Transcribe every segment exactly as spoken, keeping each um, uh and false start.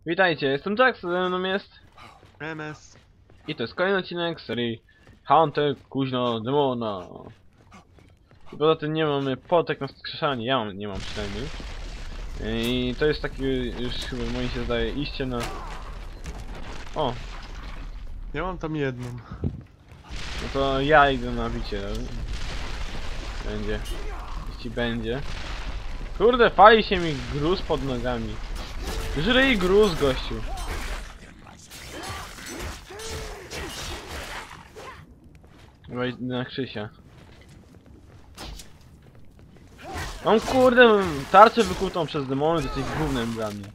Witajcie, jestem Jax, ze mną jest... M S. I to jest kolejny odcinek z serii Hunter Kuźno Demona. I poza tym nie mamy potek na skrzeszanie, ja mam, nie mam przynajmniej. I to jest taki już chyba moim się zdaje iście na... O, Ja mam tam jedną. no to ja idę na bicie. Będzie. Jeśli będzie. Kurde, fali się mi gruz pod nogami. Żryj gruz, gościu. Chyba idę na Krzysia. Mam kurde tarczę wykutą przez demony, to jesteś gównem dla mnie.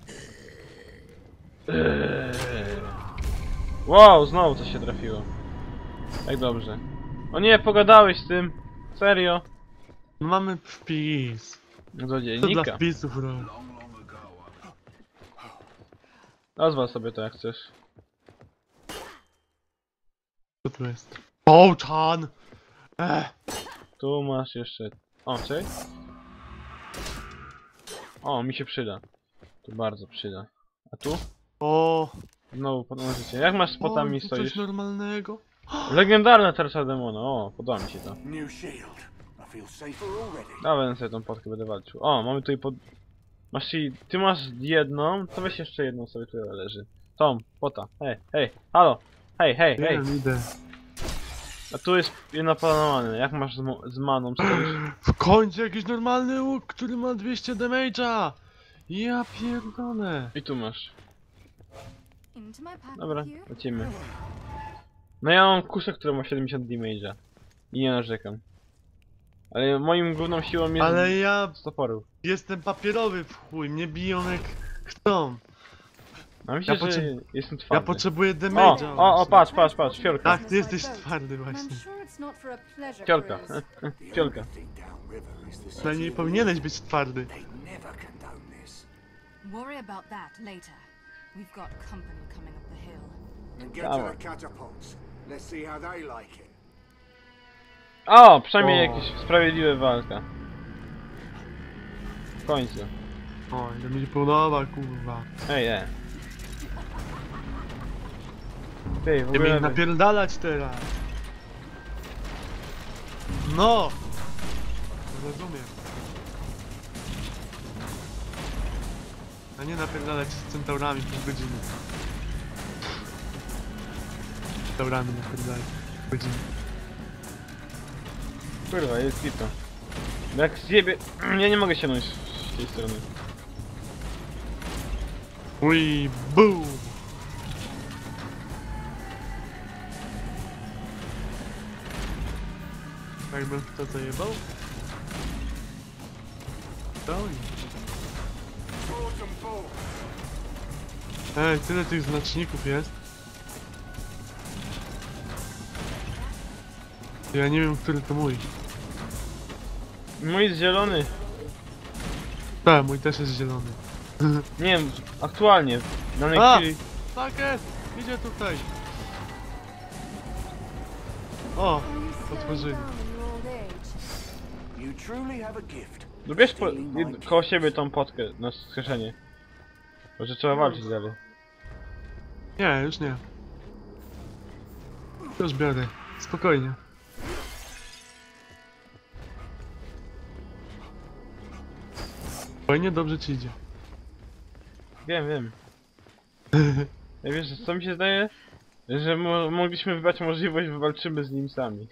Eee. Wow, znowu coś się trafiło. Tak dobrze. O nie, pogadałeś z tym. Serio? No mamy wpis. Do To dla dziennika. wpisów, bro. Nazwal sobie to jak chcesz. Co tu jest? Połczan! Ech. Tu masz jeszcze... O, cześć. O, mi się przyda. Tu bardzo przyda. A tu? O! Znowu podnożycie. Jak masz z potami o, tu stoisz? coś normalnego. Legendarna tarcza demona. O, podoba mi się to. New shield. I feel safer already. Dawaj sobie tą potkę, będę walczył. O, mamy tutaj pod... Masz ci... Ty masz jedną, to weź jeszcze jedną sobie tutaj leży. Tom, pota. Hej, hej, halo. Hej, hej, hej. Nie, idę. A tu jest jedna planowana. Jak masz z, mo- z maną stoisz? W końcu jakiś normalny łuk, który ma dwieście damage'a! Ja pierdolę. I tu masz. Into my pack Dobra, with you. lecimy. No ja mam kuszę, która ma siedemdziesiąt damage'a. I nie narzekam. Ale moim główną siłą jest... Ale ja z toporów. jestem papierowy w chuj, mnie biją jak chcą. A myślę, Ja że potrze- jestem Ja twardy. potrzebuję O, damage'a. o, o, właśnie. patrz, patrz, patrz, fiolka. Tak, ty jesteś twardy I'm właśnie. sure it's not for a pleasure Fiolka, cruise. e, e, The fiolka. only thing downriver is the city Przynajmniej of powinieneś być twardy. They never condone this. Worry about that later. We've got company coming up the hill. And get to Dawaj. the catapults. Let's see how they like it. O, przynajmniej O. jakaś sprawiedliwa walka. W końcu. O, ile mi się podoba, kurwa. Ej, ej. Ty, w Nie mnie ogóle... napierdalać teraz. No! Rozumiem. A nie napierdalać z centaurami pół godziny. Centaurami napierdalać pół godziny. Kurwa, jest gito. Jak zjebie... Ja nie mogę sięgnąć z tej strony. Uj, boom! Jakbym w to zajebał? To oni. Swords and balls. Ej, tyle tych znaczników jest. Ja nie wiem, który to mój. Mój jest zielony. Tak, mój też jest zielony. Nie wiem, aktualnie. W danej A! chwili... Paket! Idzie tutaj! O! Otworzyli. Down in your old age. You truly have a gift. No bierz po, jed, koło siebie tą potkę na skrzeszenie. Może trzeba walczyć dalej. Nie, już nie. Już biorę. Spokojnie. Spokojnie, dobrze ci idzie. Wiem, wiem. Ja wiesz, co mi się zdaje? Że mo mogliśmy wybrać możliwość, wywalczymy z nim sami.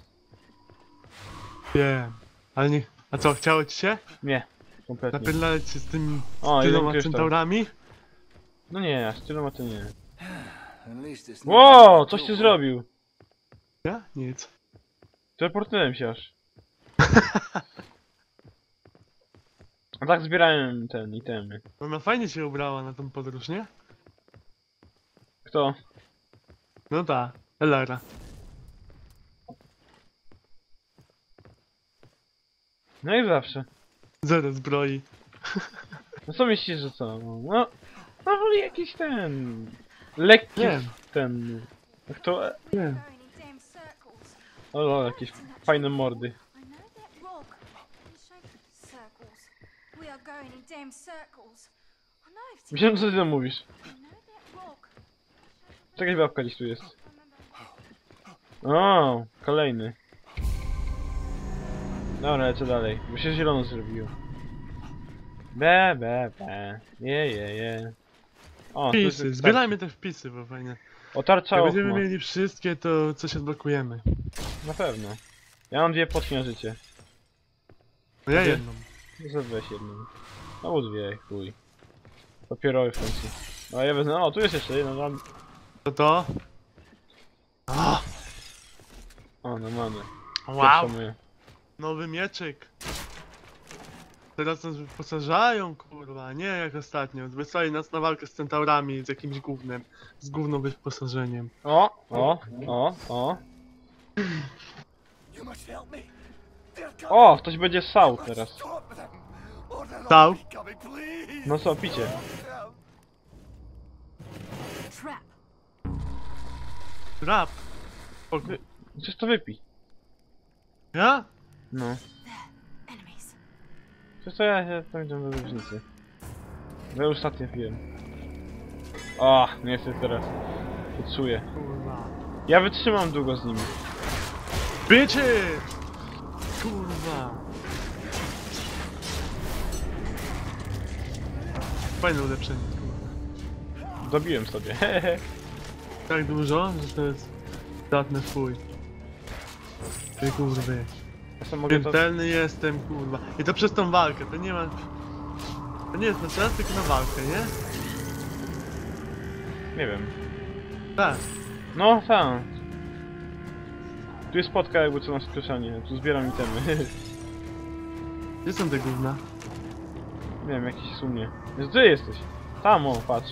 Wiem. Ale nie... A co, chciało ci się? Nie, kompletnie. Napierdalać się z tymi O, tyloma jeden kryształ. centaurami? No nie, aż tyloma to nie. At least it's Wow, coś ty zrobił. Ja? Nic. Teleportowałem się aż. A tak zbierałem ten itemy. Ona fajnie się ubrała na tą podróż, nie? Kto? No ta, Elara. No i zawsze. Zero zbroi. No co myślisz, że co? No, no, no woli jakiś ten... Lekki Nie. ten... Jak to... Nie. Going in damn circles. O, o, jakieś fajne mordy. I know that rock is shaped circles. We are going in damn circles. I'm knife to Myślałem, co ty tam mówisz. walk. Jakaś babka gdzieś tu jest. O, kolejny. Dobra, lecę dalej, bo się zielono zrobiło. Be, be, be. Je, je, je. O, tu jest Wpisy, tarcza. zbierajmy te wpisy, bo fajnie. O, tarcza Jak będziemy ochma. mieli wszystkie, to coś odblokujemy. Na pewno. Ja mam dwie potki na życie. No ja Okej. jedną. To weź jedną. Albo dwie, chuj. Papierowy w końcu. No ja wezmę, o tu jest jeszcze jedna, tam. To to? A, O, no mamy. wow, Pierwsza moja. nowy mieczyk. Teraz nas wyposażają, kurwa, nie jak ostatnio. Wysłali nas na walkę z centaurami z jakimś gównem. Z gówno wyposażeniem. O, o, o, o. You must help me. They're coming. O, ktoś będzie ssał teraz. Stop them. Or they'll Stał? all be coming, please. No co, picie. Trap. Rap. O, Wy- Przecież to wypij. ja? No. Enemies. Przecież to ja się pamiętam do różnicy. Ja już ostatnio piłem. O, nie chcę teraz. Poczuję. Kurwa. Ja wytrzymam długo z nimi. Bitches! Kurwa. Fajne ulepszenie, kurwa. Dobiłem sobie, hehe. Tak dużo, że to jest zdatne w chuj. Ty kurwy. Ja sam mogę to... Śmiertelny jestem, kurwa. I to przez tą walkę, to nie ma... To nie jest na czas, tylko na walkę, nie? Nie wiem. Tak. No, tak. Tu jest spotka jakby co na skrzeszanie. Tu zbieram itemy. Gdzie są te gówna? Nie wiem, jakiś sumie. Gdzie jesteś? Tam, o, patrz.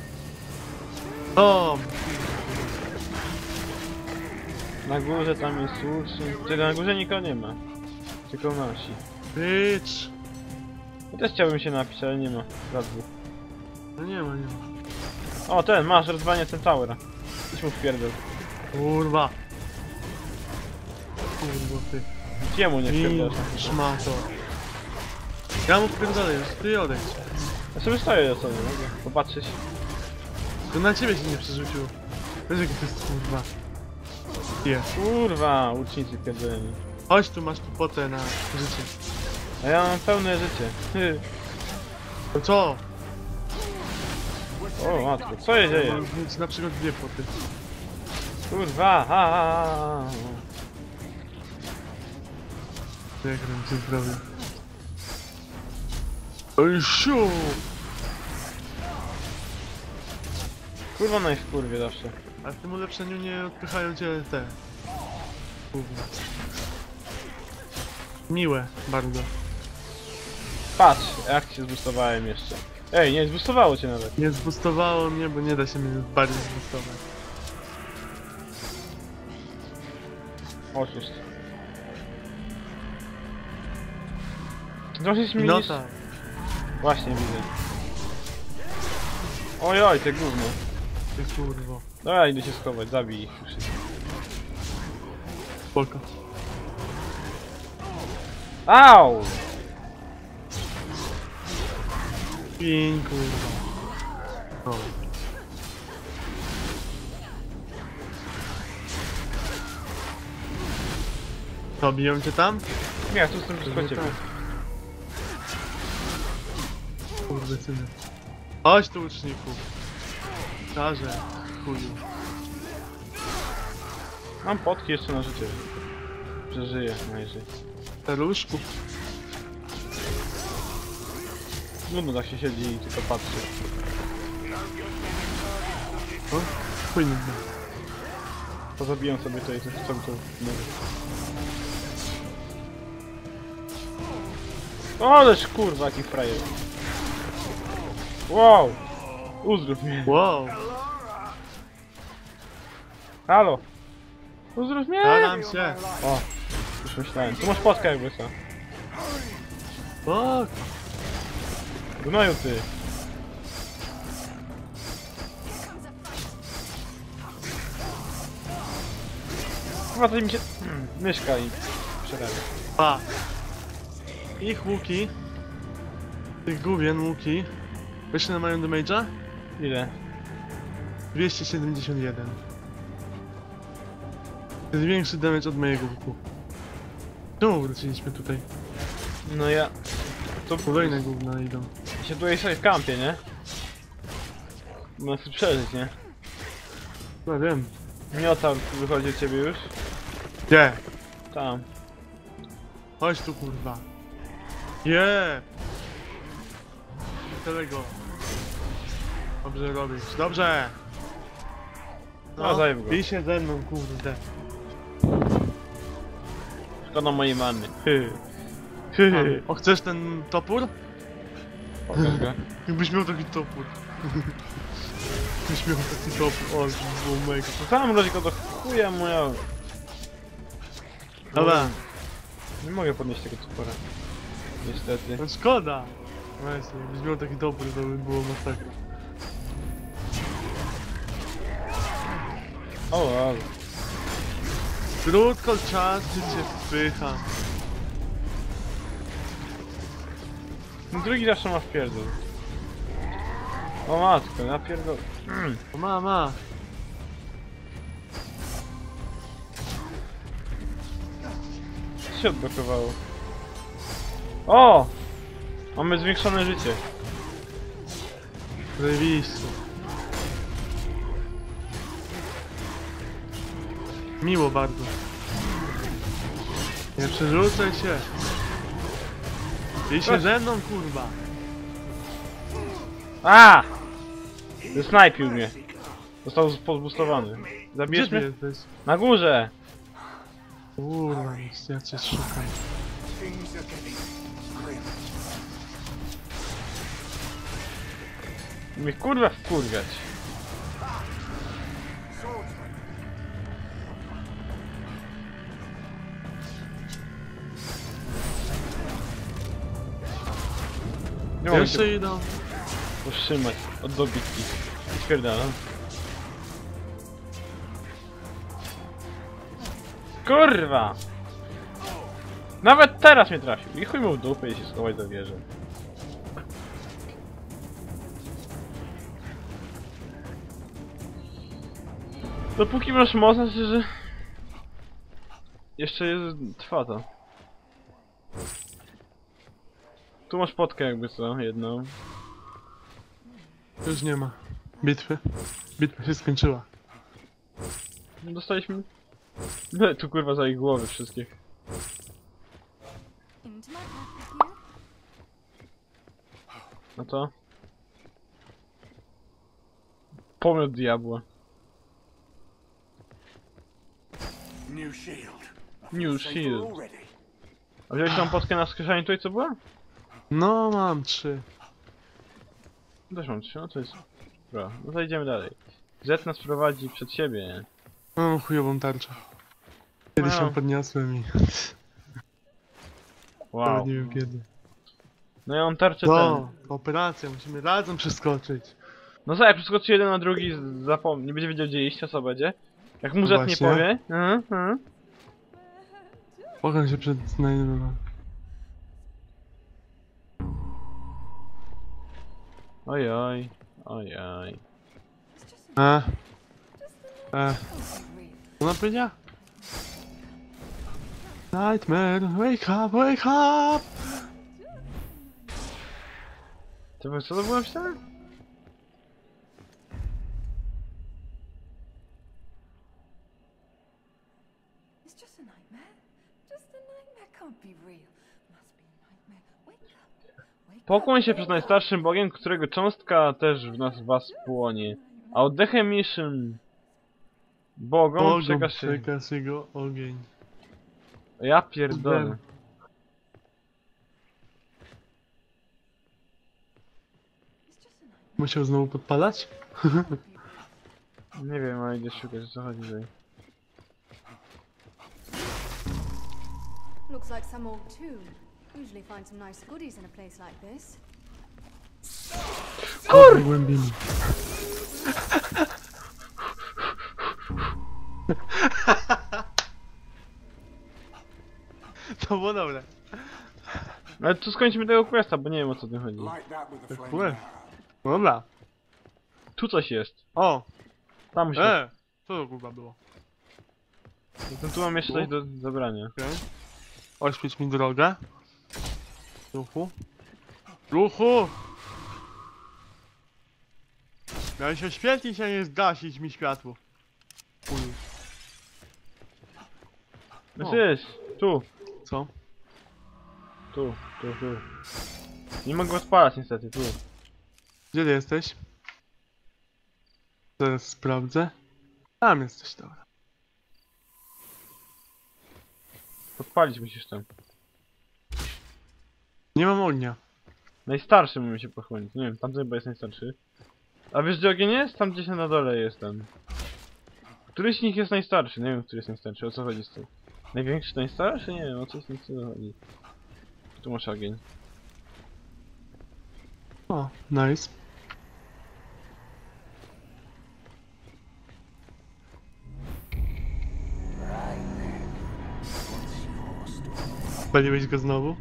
O! Na górze tam jest słuszny. Czego na górze nikogo nie ma. Tylko nasi. Bitch! Ja też chciałbym się napić, ale nie ma. Za dwóch. No nie ma, nie ma. O, ten, masz rozwanie Centaura. Idź mu wpierdol. Kurwa. Kurwa ty. Gdzie mu nie I wpierdol? szmato. Ja mu wpierdolę już, ty odejdź. Ja sobie stoję do sobie, mogę popatrzeć. To na ciebie się nie przerzuciło. Wiesz jaki to jest kurwa. Jest. Kurwa, łucznicy pierdoleni. Chodź tu, masz tu potę na życie. A ja mam pełne życie. Hy. To co? O matko, co się dzieje? Mam mieć na przykład dwie poty. Kurwa, ha, ha, ha, ha. Jak bym cię zrobił? Oj, siu! Kurwa, no i w kurwie zawsze. A w tym ulepszeniu nie odpychają cię te... Gówno. Miłe, bardzo. Patrz, jak cię zboostowałem jeszcze. Ej, nie zboostowało cię nawet. Nie zboostowało mnie, bo nie da się mnie bardziej zboostować. Oszust. Trochę się No zmienisz? tak. Właśnie widzę. Ojoj, te gówno. Ty kurwo. Dobra, idę się schować, zabij ich wszystkich. Spoko. Au! Pień kurwa. O. To biją cię tam? Nie, ja tu jestem blisko Pewnie ciebie. tak. Kurde syny. Chodź tu łuczniku. Czarze, chuju. Mam potki jeszcze na życie. Przeżyję najwyżej. Staruszku. Nudno tak się siedzi i tylko patrzy. O, chuj nie Pozabiję sobie tutaj coś co to mówię. O, ależ kurwa, jaki frajer. Wow! Uzdrów mnie. Wow, Halo! Uzdrów mnie! staram się. O, już myślałem. Tu masz potkę jakby co. O, Gnoju ty. Chyba to mi się... Hmm, myszka i przerabia. pa. Ich łuki. Tych gówien łuki. Wiesz ile mają damage'a? Ile? dwieście siedemdziesiąt jeden. To jest większy damage od mojego łuku. Czemu wróciliśmy tutaj? No ja... To Kolejne gówna idą. się tutaj sobie w kampie, nie? Można sobie przeżyć, nie? No wiem. Miotar wychodzi od ciebie już? Gdzie? Tam. Chodź tu kurwa. Je! Tyle go. Dobrze robisz, dobrze! No, zajeb go. bij się ze mną, kurde. Szkoda mojej mamy. Hy. Hy. O, chcesz ten topór? Pokaż go. Jakbyś miał taki topór. Jakbyś miał taki topór, o, to było mega. To sam mrozi go do chuja moja. Dobra, Nie mogę podnieść tego cukora. Niestety. no szkoda. Właśnie, jakbyś miał taki topór, to by było masakra. O, wow. Krótko czas, gdzie cię wpycha. No drugi zawsze ma wpierdol. O matko, ja pierdol. Mm. O mama. Co się odblokowało? O! Mamy zwiększone życie. Zajebiście. Miło bardzo. Nie przerzucaj się. Bij się ze mną, kurwa. A! Snajpił mnie. Został podboostowany. Gdzie Zabijesz ty mnie? jesteś? Na górze! Kurwa, ja cię szukam. Things are getting grim. Mnie kurwa wkurwiać. Swordsman. Nie mogę się Jeszcze idą. powstrzymać od dobitki. Spierdalam. Kurwa! Nawet teraz mnie trafił. I chuj mu w dupę i się schować do wieży. Dopóki masz moc, znaczy, że... Jeszcze jest... trwa to. Tu masz potkę jakby co, jedną. Już nie ma. Bitwy. Bitwa się skończyła. Dostaliśmy... No, tu kurwa za ich głowy wszystkich. Into my pack with you. No to... Pomiot diabła. New shield. I New feel safer shield. already. A wziąłeś tą potkę na skrzeszeniu tutaj co była? No, mam trzy. Też mam trzy, no to jest... Dobra, no to idziemy dalej. Z nas prowadzi przed siebie. Mam chujową tarczę. Kiedyś Wow. ją podniosłem i... Wow. Nawet nie wiem kiedy. No ja mam tarczę No, ten. operacja, musimy razem przeskoczyć. No co, jak przeskoczy jeden na drugi, zapomni, nie będzie wiedział gdzie iść, to co będzie? Jak mu Z nie Właśnie. powie? Mhm, mhm. Pocham się przed znajomym. Oj, oj, oj, oj. It's just A. A. real. Co ona powiedziała? Nightmare, wake up, wake up! To co to było napisane? It's just a nightmare. Just a nightmare. Can't be real. Must be a nightmare. Wake up. Wake Pokłoń up. się przed najstarszym bogiem, którego cząstka też w nas was płonie. A oddechem niższym bogom Bogom przekaż się... przekaż jego ogień. Ja pierdolę. It's just a nightmare. Musiał znowu podpalać? Nie wiem, ale idę szukać o co chodzi tutaj. Looks like some old tomb. Usually find some nice goodies in a place like this. Kur! Głębiny. To było dobre. Ale tu skończymy tego questa, bo nie wiem o co tym chodzi. Like that with the Tak flaming łe. arrow. Dobra. Tu coś jest. O! Tam się. E! Co to kurwa było? No tu mam jeszcze coś do zabrania. Okej. Okay. Oświeć mi drogę. Ruchu. Ruchu! Miałeś oświetlić, a nie zgasić mi światło. Chuj. No O. wiesz, tu, Co? tu, tu, tu. Nie mogę odpalać niestety, tu. Gdzie ty jesteś? Zaraz sprawdzę. Tam jesteś, dobra. Podpalić musisz tam. Nie mam ognia. Najstarszy mógłbym się pochłonić. Nie wiem, tamten chyba jest najstarszy. A wiesz gdzie ogień jest? Tam gdzieś na dole jest ten. Któryś z nich jest najstarszy? Nie wiem, który jest najstarszy. O co chodzi z tym? Największy to najstarszy? Nie wiem, o coś nie chodzi. Tu masz ogień. O, nice. Paliłeś go znowu?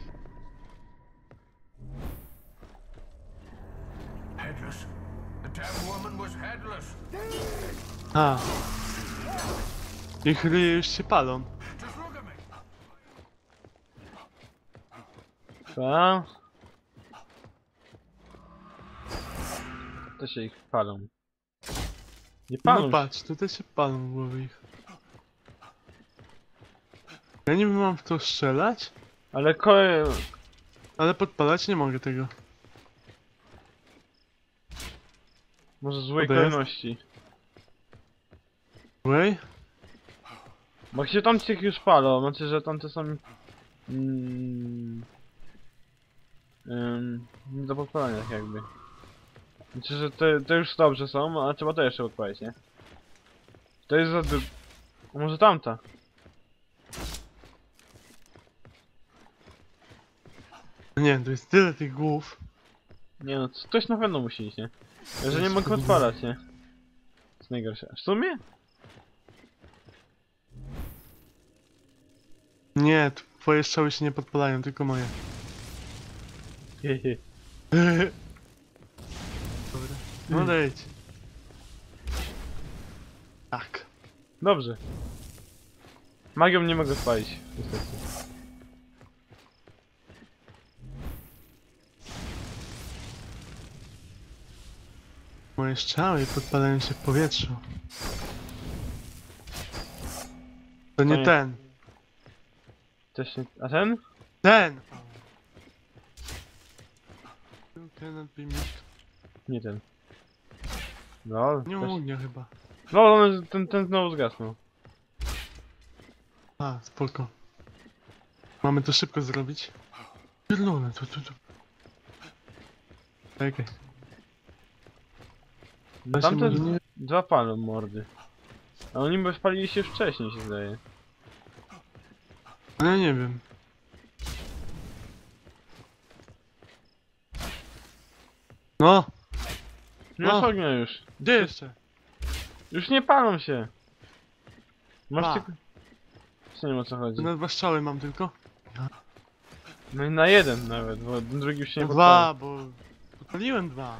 Headless. The damn woman was headless. A. Ich ryje już się palą. Just look at me. Co? To się ich palą. Nie palą No się. patrz, tutaj się palą głowy ich. Ja niby mam w to strzelać, Ale koje... ale podpalać nie mogę tego. Może złej Co to jest? kolejności. Wej? Bo jak się tamtych już palą, znaczy, że tamte są... Mm, ym, nie do podpalania tak jakby. Znaczy, że te, te już dobrze są, a trzeba to jeszcze odpalić, nie? To jest za... dy- A może tamta? No nie, to jest tyle tych głów. Nie no, ktoś na pewno musi iść, nie? Ja, że nie mogę odpalać, nie? To jest najgorsze. W sumie? Nie, twoje strzały się nie podpalają, tylko moje. Hehe. Dobra. No dejdź. Tak. Dobrze. Magią nie mogę odpalić, niestety. Moje strzały podpalają się w powietrzu. To nie nie- ten. Też nie... A ten? Ten! You cannot be me. Nie ten. No, Nie mam ognia chyba. no on, ten, ten znowu zgasnął. A, spoko. Mamy to szybko zrobić. Pierdolę, tu, tu, tu. Czekaj. Da się Tamte może nie... dwa palą mordy. A oni by spalili się już wcześniej, się zdaje. No ja nie wiem. No! Nie masz No. ognia już. Gdzie jeszcze? Już nie palą się. Masz Dwa. tylko... Czy nie wiem o co chodzi. Na dwa strzały mam tylko. No i na jeden nawet, bo drugi już się nie No podpala. dwa, bo... Podpaliłem dwa.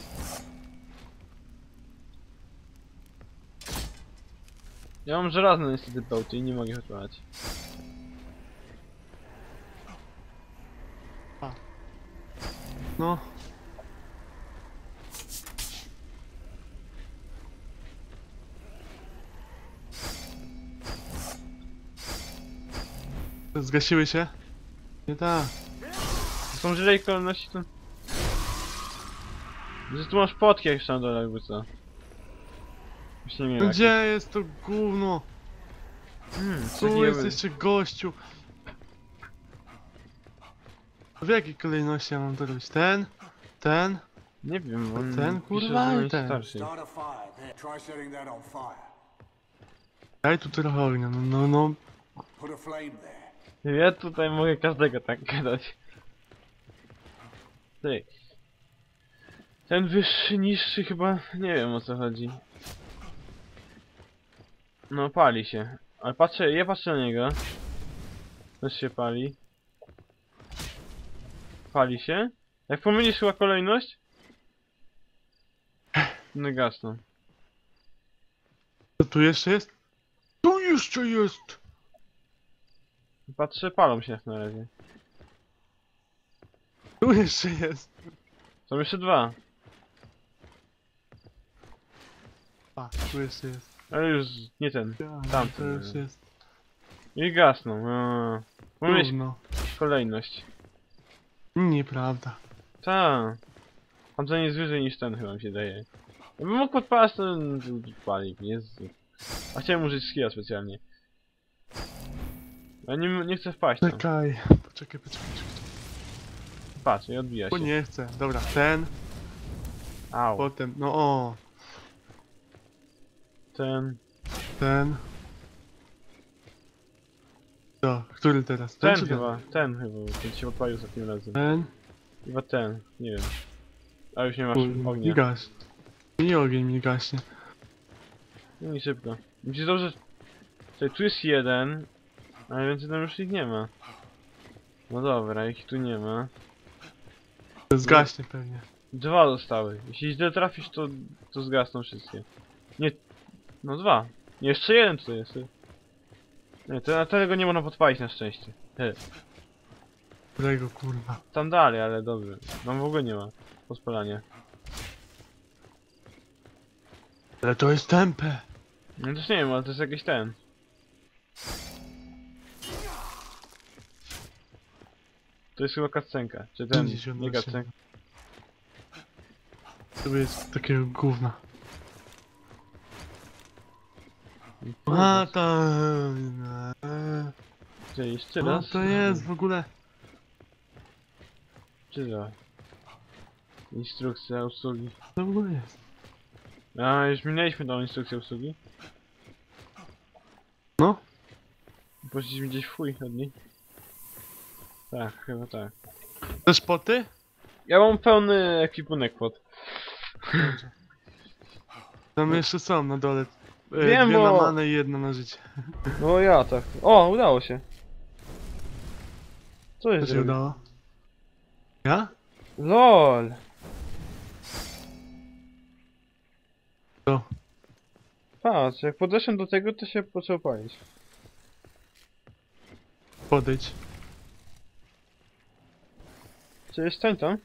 Ja mam żelazne niestety pełty i nie mogę ich odpalać. No. Zgasiły się? Nie tak. Są źle kolejności to... Że tu masz potki jeszcze na dole jakby co. Już nie wiem jak. Gdzie jest to gówno? Hmm, Tu jest jeszcze gościu. W jakiej kolejności ja mam to robić? Ten? Ten? Nie wiem, on Ten, pisze, kurwa, że i jest ten. starszy. Start a fire. There. Try setting that on fire. Daj tu trochę ognia, no no no. Put a flame there. Ja tutaj mogę każdego tak gadać. Ty. Ten wyższy, niższy chyba, nie wiem o co chodzi. No pali się. Ale patrzę, ja patrzę na niego. Też się pali. Pali się. Jak pomylisz chyba kolejność, one gasną. Co tu jeszcze jest? Tu jeszcze jest! Patrzę, palą się na razie. Tu jeszcze jest! Są jeszcze dwa. A, tu jeszcze jest. Ale już nie ten. Ja, Tamten, to już nie. jest. I gasną. Eee. Mamy mieć Gówno. kolejność. Nieprawda. Ta. Tamten jest wyżej niż ten, chyba mi się daje. Ja bym mógł podpalać ten palik, Jezu. A chciałem użyć skilla specjalnie. Ja nie, nie chcę wpaść tam. Czekaj. Poczekaj, poczekaj, poczekaj. Patrz, i odbija Bo się. nie chcę. Dobra, ten, Au. potem, no o, Ten. ten. To, który teraz? Ten czy chyba, ten chyba, ten się odpalił ostatnim razem. Ten. Chyba ten, nie wiem. A już nie masz Kurde, ognia. i gaś. I ogień mi gaśnie. No i szybko. Myślisz dobrze... Tutaj, tu jest jeden, ale więcej tam już ich nie ma. No dobra, ich tu nie ma. To zgaśnie pewnie. Dwa zostały. Jeśli źle trafisz, to, to zgasną wszystkie. Nie... No dwa. Jeszcze jeden tutaj jest. Nie, to, tego nie można podpalić na szczęście. He. Którego kurwa. Tam dalej, ale dobrze. Tam w ogóle nie ma podpalania. Ale to jest tempę. No też nie wiem, ale to jest jakiś ten. To jest chyba cutscenka. Czy ten, pięćdziesiąt nie osiem. cutscenka. To jest takiego gówna. A tam. Czy jeszcze No raz? to jest w ogóle. Czy to? Instrukcja obsługi. To w ogóle jest. A, już minęliśmy tą instrukcję obsługi. No. Poszliśmy gdzieś w chuj od niej. Tak, chyba tak. Też poty? Ja mam pełny ekwipunek pod. Tam jeszcze są na dole. E, Wiem, dwie bo- na manę i jedna na życie. No ja tak. O, udało się. Co Co jest? się udało? Ja? LOL! Co? Patrz, jak podeszłem do tego, to się począł palić. Podejdź. Czy jest stań tam?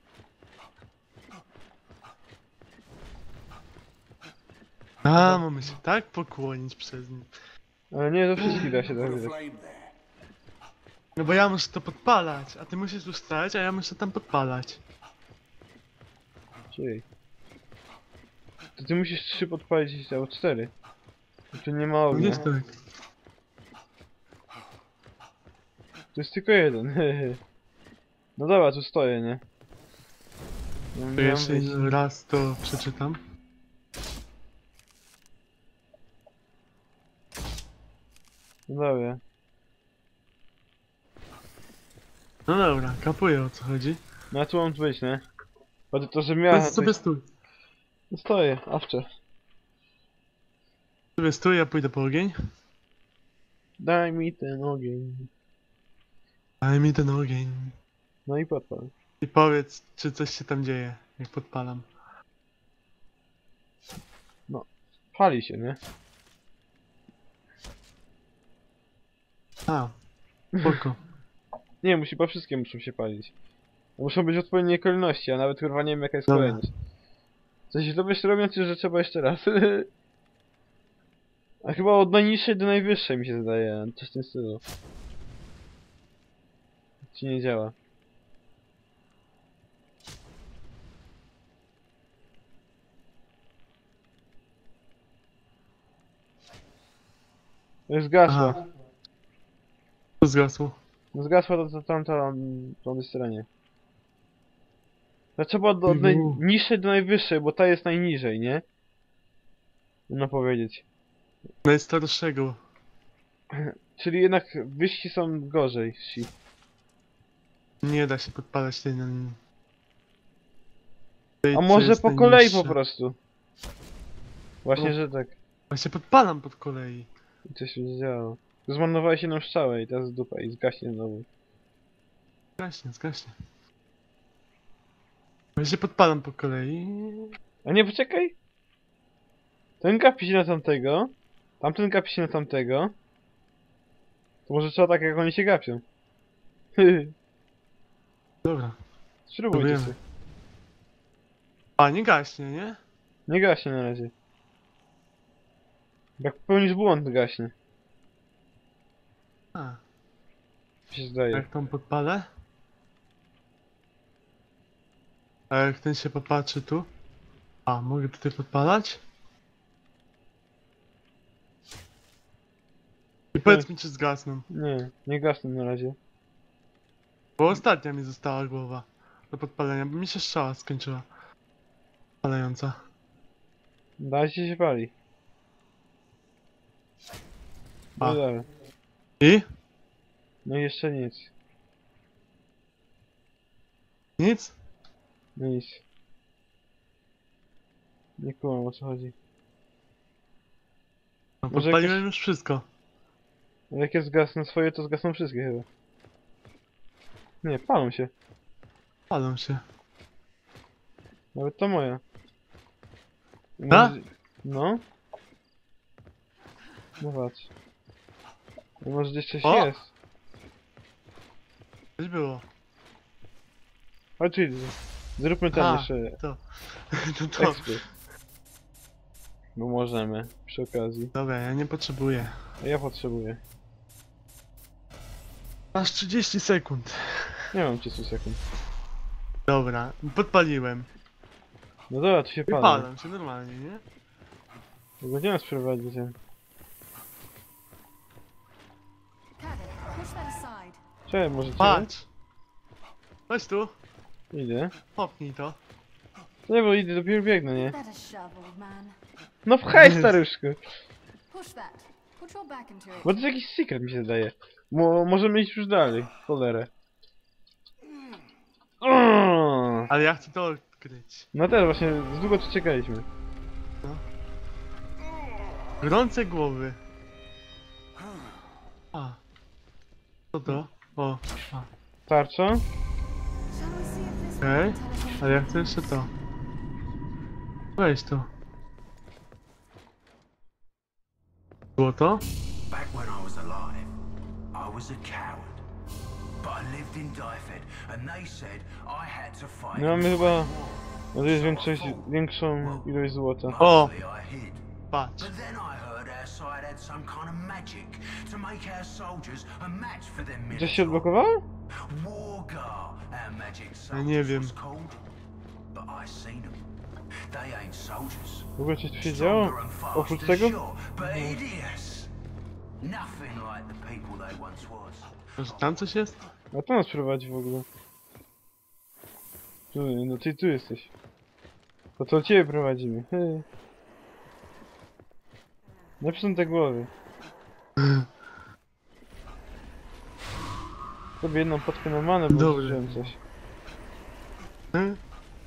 A, mamy się tak pokłonić przez nim. Ale nie do wszystkich da się tak Put a widać. flame there. No bo ja muszę to podpalać, a ty musisz tu stać, a ja muszę tam podpalać. Czyli. To ty musisz trzy podpalić albo cztery. Tu nie ma No ognia. jest tak. Tu jest tylko jeden. No dobra, tu stoję, nie? Ja To miałem jeszcze wyjść. raz to przeczytam. No dobra. No dobra, kapuję o co chodzi. No a tu mam być, nie? Bo to, to że To miałem... jest sobie stój. No stoję, awcze. Sobie stój, ja pójdę po ogień. Daj mi ten ogień. Daj mi ten ogień. No i podpal. I powiedz, czy coś się tam dzieje, jak podpalam. Pali się, nie? A, spoko. Nie, musi, bo wszystkie muszą się palić. Muszą być w odpowiedniej kolejności, a nawet kurwa nie wiem jaka jest Dobra. kolejność. Coś źle byś robiąc, że trzeba jeszcze raz. A chyba od najniższej do najwyższej mi się zdaje, coś w tym stylu. Ci nie działa. Już zgasła. Aha. To zgasło. No zgasła to, to tamta po stronie. To trzeba od, od Mhm. najniższej do najwyższej, bo ta jest najniżej, nie? Można powiedzieć. Najstarszego. Czyli jednak wyżsi są gorzej. Si. Nie da się podpalać tej na... tej, A co może jest po kolei po najniższa. prostu. Właśnie, No. że tak. Właśnie podpalam pod kolei. I coś się działo. Zmarnowałeś jedną strzałę i teraz dupa i zgaśnie znowu. Zgaśnie, zgaśnie. Właśnie podpalam po kolei. A nie, poczekaj! Ten gapi się na tamtego. Tamten gapi się na tamtego. To może trzeba tak jak oni się gapią. Dobra. Spróbujcie Próbujemy. sobie. A, nie gaśnie, nie? Nie gaśnie na razie. Jak popełnisz błąd, gaśnie. A, Mi się zdaje. jak tą podpalę? A jak ten się popatrzy tu? A, mogę tutaj podpalać? I powiedz mi, czy zgasną. Nie, nie gasną na razie. Bo ostatnia mi została głowa do podpalenia, bo mi się strzała skończyła. Palająca. Na razie się pali. No A. dobra. I? No i jeszcze nic. Nic? No nic. Nie kumam o co chodzi. No, Może podpaliłem jakieś- już wszystko. Ale jak ja zgasną swoje, to zgasną wszystkie chyba. Nie, palą się. Palą się. Nawet to moja. Ta? Może- No. No patrz. No może gdzieś coś O! jest. Coś było. Chodź, idę. Zróbmy tam A, jeszcze to. to, to. ekspy. Bo możemy, przy okazji. Dobra, ja nie potrzebuję. A ja potrzebuję. Masz trzydzieści sekund. Nie mam trzydziestu sekund. Dobra, podpaliłem. No dobra, tu się I palę. palam się normalnie, nie? Będziemy sprowadzić ten. Caddy, push that aside. Cześć, możecie? Patrz! Chodź tu, Idę. popnij to. Nie, bo idę, dopiero biegnę, nie? Better shove, old man. No pchaj, staruszku! Push that. Put your back into it. Bo to jest jakiś secret, mi się zdaje. Mo możemy iść już dalej. Cholerę. Uuuu. Ale ja chcę to odkryć. No też właśnie, z długo tu czekaliśmy. Gorące głowy. A. Co to? O. A. Tarcza? Shall we see if this Okej. will tell us Ale ja chcę jeszcze to. Weź to. Było to? Back when I was alive, I was a coward. But I lived in Dyfed, and they said I had to fight. My mamy and chyba... fight more. No to jest większość, większą ilość złota. O! Mostly I hid. Patrz. But then I heard our side had some kind of magic to make our soldiers a match for them Coś się Minotaur. odblokowało? Wargar, our magic Ja nie soldiers wiem. was called. But I seen them. They ain't soldiers. W ogóle coś tu się działo? Stronger and Oprócz faster, tego? sure, but hideous. Nothing like the people they once was. Może tam coś jest? A to nas prowadzi w ogóle. Tu, no ty tu jesteś. To co ciebie prowadzimy? Hej. Najpierw są te głowy. Sobie jedną potkę na manę, bo Dobrze. zużyłem coś. Hmm?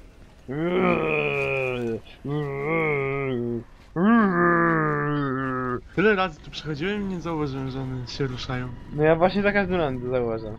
Tyle razy tu przechodziłem i nie zauważyłem, że one się ruszają. No ja właśnie za każdym razem zauważam.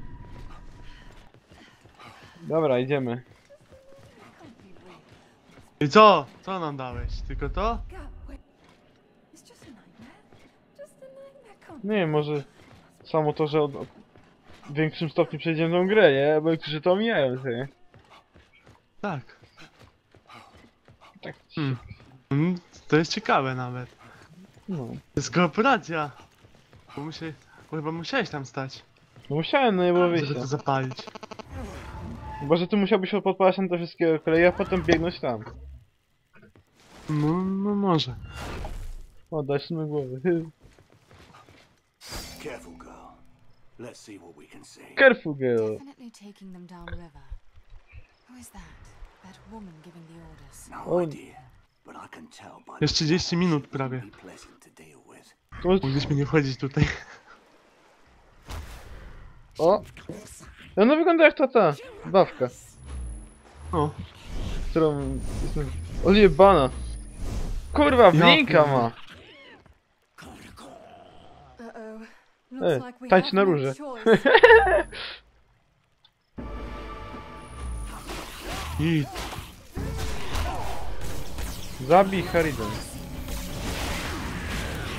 Dobra, idziemy. can't be real. I co? Co nam dałeś? Tylko to? God, wait. It's just a nightmare. Just a nightmare. Can't Nie wiem, może samo to, że od, od w większym stopniu przejdziemy tą grę, nie? Bo niektórzy to omijają sobie. Tak. Tak. Hmm. Mm, to jest ciekawe nawet. No. To jest kooperacja. Bo, musie... Bo chyba musiałeś tam stać, No musiałem, no nie było żeby wyjścia. to zapalić. Chyba, że ty musiałbyś podpalać na te wszystkie koleje, a potem biegnąć tam. No, no może. O, dać na głowy. Careful, girl. Let's see what we can see. Careful, girl. Definitely taking them downriver. Who is that? That woman giving the orders. No Oh. idea, but I can tell by Jest trzydzieści minut prawie. be pleasant to deal with. To... Mogliśmy nie wchodzić tutaj. O! Ona wygląda jak ta ta bawka, O, którą... jestem... Odjebana! Kurwa, blinka ma! Uh-oh. Ej, Looks like we tańcz have na no róże. choice. i Zabij Hariden.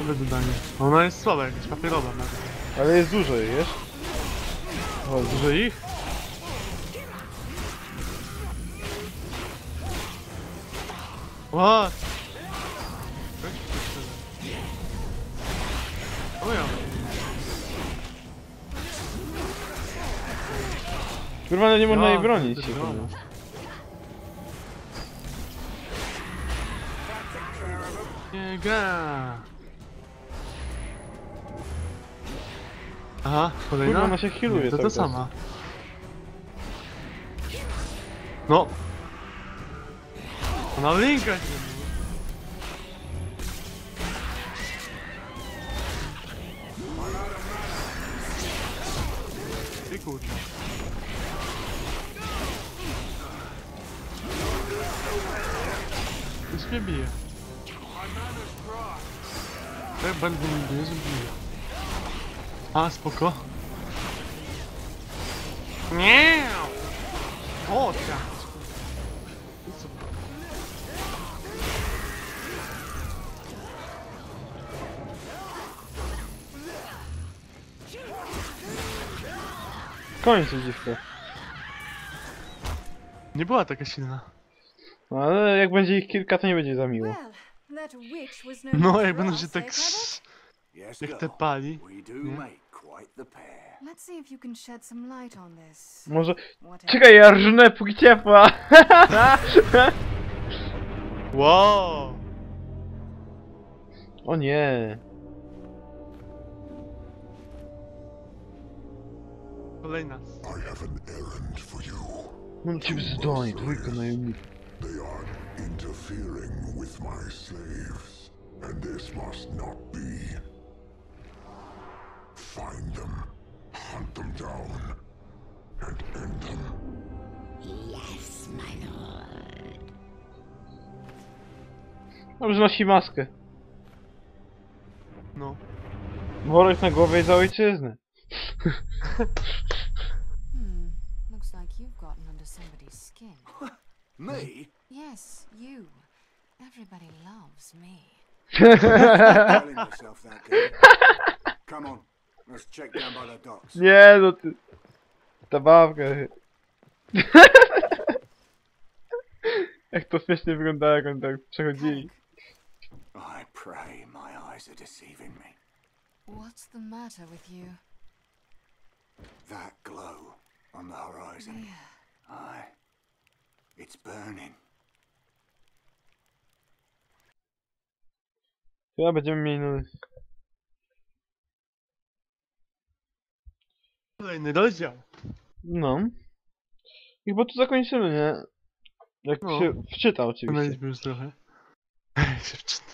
Dobre dodanie. Ona jest słaba, jakaś papierowa nawet. Ale jest dużo jej, wiesz? O, dużo ich? What? O ja. Kurwa, no nie można Ja, jej bronić. to się, dobra. kurwa. Niega. Aha, kolejna? Kurwa, ona się healuje Nie, to cały ta czas. sama. No. Ona linka się. Ty kurczę. Już mnie bije. Tak bardzo mi bije, że bije. A, spoko. Nie. O, tak. W końcu dziwko. Nie była taka silna. No, ale jak będzie ich kilka, to nie będzie za miło. Well, that witch was no No, good jak for będą us, się eh, tak... Cabot? Yes, Jak girl. te pali. We do Yeah. make quite the pair. Let's see if you can shed some light on this. Może... Whatever. Czekaj, ja rżnę póki ciepła! Wow! O nie. Kolejna. I have an errand for you. Mam ci bzdanie, dwójka najemników. They are interfering with my slaves, and this must not be. Find them, hunt them down, and end them. Dobrze, nosi maskę. No. Worek na głowie i za ojczyznę. Hmm. Looks like you've gotten under somebody's skin. Me? Yes, you. Everybody loves me. Telling yourself that, girl. Come on, let's check down by the docks. Nie, no ty... Ta babka. Jak to śmiesznie wygląda, jak on tak przechodzili. I pray my eyes are deceiving me. What's the matter with you? That glow on the horizon. Aye. It's burning. Chyba będziemy mieli... No... Kolejny rozdział. no. I chyba tu zakończymy, nie? Jak No. się wczyta oczywiście. Wyglądaliśmy już trochę. się wczyta.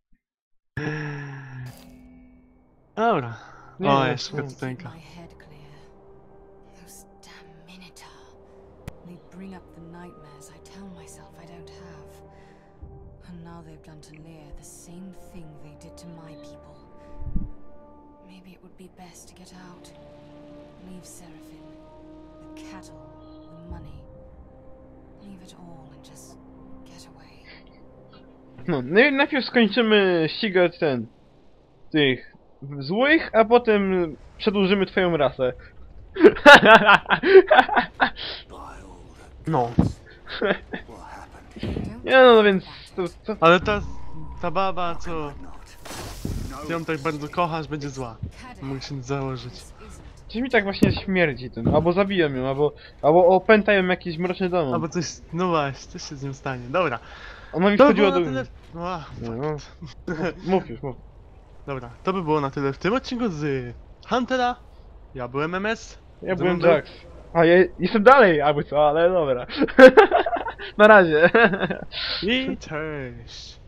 Dobra. Nie, O, nie, jeszcze nie. cutscenka. My head clear. Those damn Minotaur. They bring up the nightmares I tell myself I don't have. And now they've done to Lear the same thing they did to my people. Maybe it would be best to get out. Leave Seraphim. The cattle. The money. Leave it all and just get away. No, no i najpierw skończymy ścigać ten... tych... złych, a potem przedłużymy twoją rasę. By all the No. what happened? Don't Nie no, no więc... To, to... Ale ta, ta baba, co Not. ty ją No. tak bardzo kochasz, będzie zła. Mogę się założyć. Coś mi tak właśnie śmierdzi ten. Albo zabiją ją, albo... albo opętają jakiś mroczny dom. Albo coś, no właśnie, coś się z nią stanie. Dobra. Ona mi To by wchodziła było do... na tyle... No, a, No, no. Mów już, mów. dobra, to by było na tyle w tym odcinku z Huntera. Ja byłem M S. Ja Ze byłem mną był- Jax. A ja jestem dalej, albo co, ale dobra. Na razie. I cześć.